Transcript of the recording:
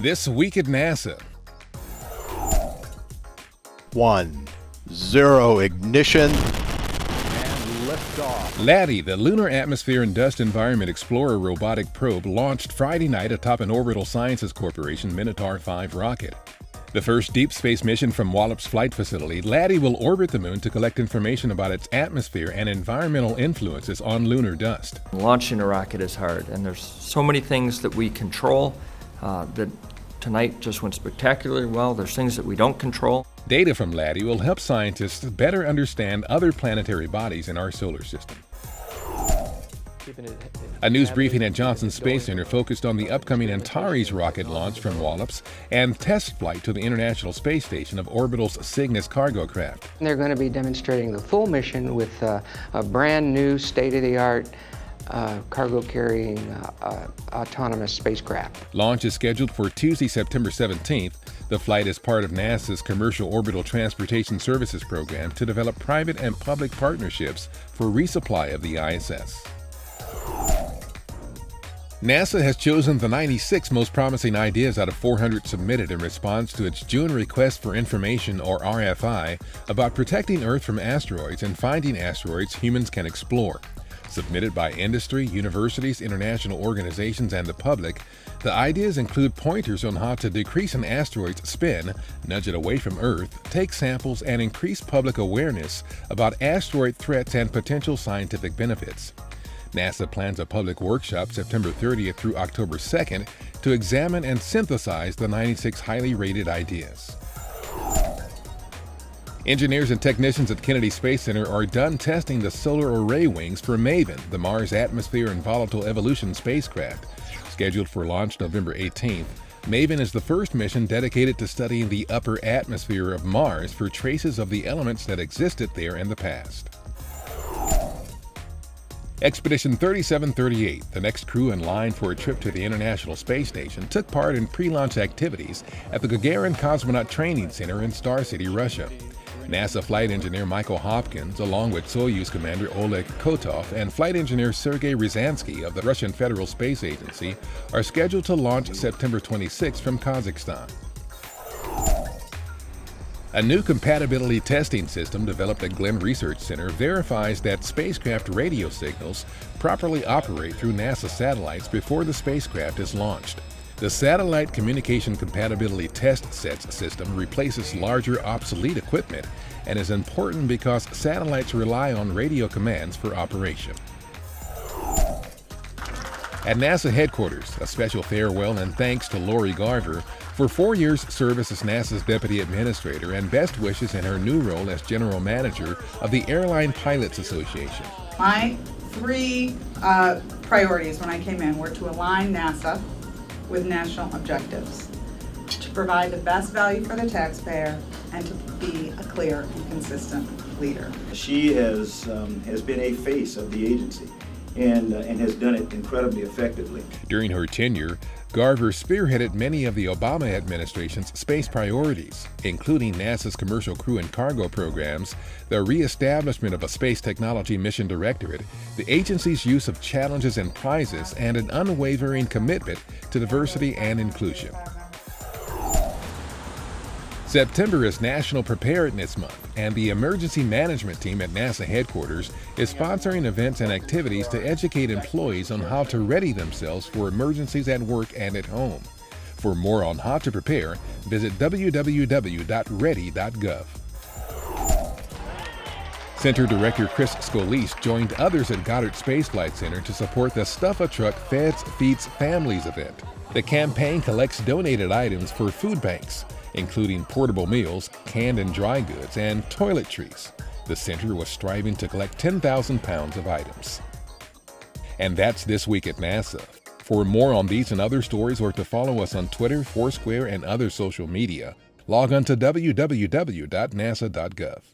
This week at NASA. 1, 0 ignition. LADEE, the Lunar Atmosphere and Dust Environment Explorer robotic probe, launched Friday night atop an Orbital Sciences Corporation Minotaur 5 rocket. The first deep space mission from Wallops Flight Facility, LADEE will orbit the Moon to collect information about its atmosphere and environmental influences on lunar dust. Launching a rocket is hard, and there's so many things that we control that tonight just went spectacularly well. There's things that we don't control. Data from LADEE will help scientists better understand other planetary bodies in our solar system. A news briefing at Johnson Space Center focused on the upcoming Antares rocket launch from Wallops and test flight to the International Space Station of Orbital's Cygnus cargo craft. They're going to be demonstrating the full mission with a brand new state-of-the-art cargo-carrying autonomous spacecraft. Launch is scheduled for Tuesday, September 17th. The flight is part of NASA's Commercial Orbital Transportation Services program to develop private and public partnerships for resupply of the ISS. NASA has chosen the 96 most promising ideas out of 400 submitted in response to its June Request for Information, or RFI, about protecting Earth from asteroids and finding asteroids humans can explore. Submitted by industry, universities, international organizations, and the public, the ideas include pointers on how to decrease an asteroid's spin, nudge it away from Earth, take samples, and increase public awareness about asteroid threats and potential scientific benefits. NASA plans a public workshop September 30th through October 2nd to examine and synthesize the 96 highly rated ideas. Engineers and technicians at Kennedy Space Center are done testing the solar array wings for MAVEN, the Mars Atmosphere and Volatile Evolution spacecraft. Scheduled for launch November 18th, MAVEN is the first mission dedicated to studying the upper atmosphere of Mars for traces of the elements that existed there in the past. Expedition 3738, the next crew in line for a trip to the International Space Station, took part in pre-launch activities at the Gagarin Cosmonaut Training Center in Star City, Russia. NASA flight engineer Michael Hopkins, along with Soyuz commander Oleg Kotov and flight engineer Sergei Ryazanskiy of the Russian Federal Space Agency, are scheduled to launch September 26 from Kazakhstan. A new compatibility testing system developed at Glenn Research Center verifies that spacecraft radio signals properly operate through NASA satellites before the spacecraft is launched. The Satellite Communication Compatibility Test Sets system replaces larger obsolete equipment and is important because satellites rely on radio commands for operation. At NASA headquarters, a special farewell and thanks to Lori Garver for 4 years' service as NASA's Deputy Administrator and best wishes in her new role as General Manager of the Airline Pilots Association. My three priorities when I came in were to align NASA with national objectives, to provide the best value for the taxpayer, and to be a clear and consistent leader. She has been a face of the agency and has done it incredibly effectively. During her tenure, Garver spearheaded many of the Obama administration's space priorities, including NASA's Commercial Crew and Cargo programs, the reestablishment of a Space Technology Mission Directorate, the agency's use of challenges and prizes, and an unwavering commitment to diversity and inclusion. September is National Preparedness Month, and the Emergency Management Team at NASA headquarters is sponsoring events and activities to educate employees on how to ready themselves for emergencies at work and at home. For more on how to prepare, visit www.ready.gov. Center Director Chris Scalise joined others at Goddard Space Flight Center to support the Stuff a Truck Feds Feeds Families event. The campaign collects donated items for food banks, including portable meals, canned and dry goods, and toiletries. The center was striving to collect 10,000 pounds of items. And that's This Week at NASA. For more on these and other stories, or to follow us on Twitter, Foursquare, and other social media, log on to www.nasa.gov.